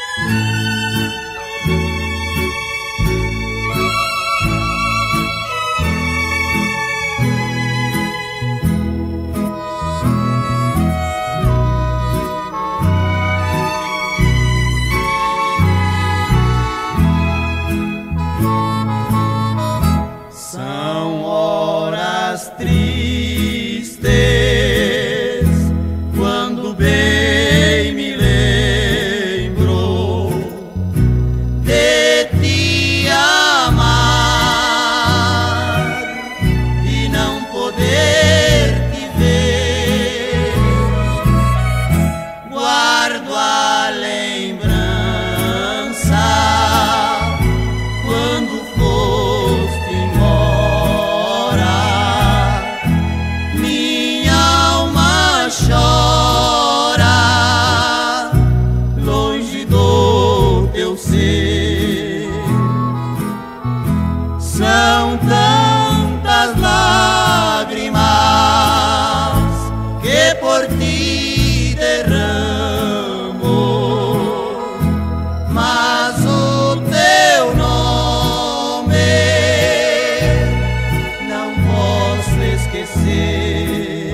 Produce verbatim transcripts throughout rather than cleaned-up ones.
São horas tristes, quando bem me lembro de te amar e não poder te ver. Guardo a lembrança quando foste embora. Minha alma chora longe do teu ser. São tantas lágrimas que por ti derramo, mas o teu nome não posso esquecer.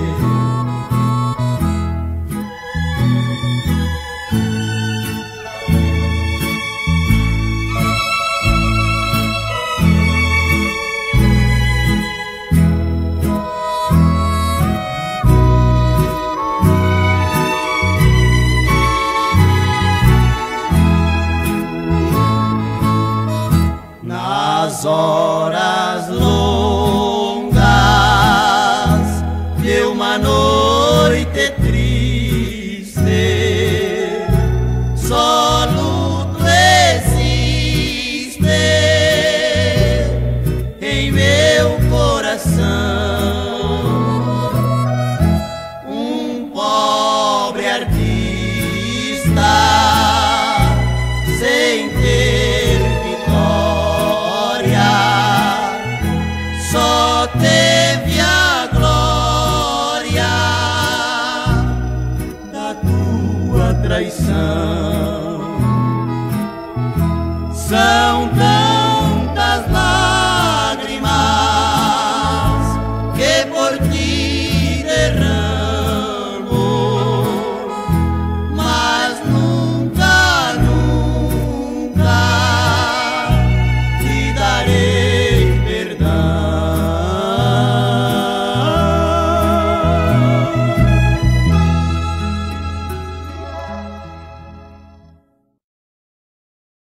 Nas horas longas de uma noite triste, só luto existe em meu coração. Um pobre artista sem ter vitória, só teve a glória da tua traição. São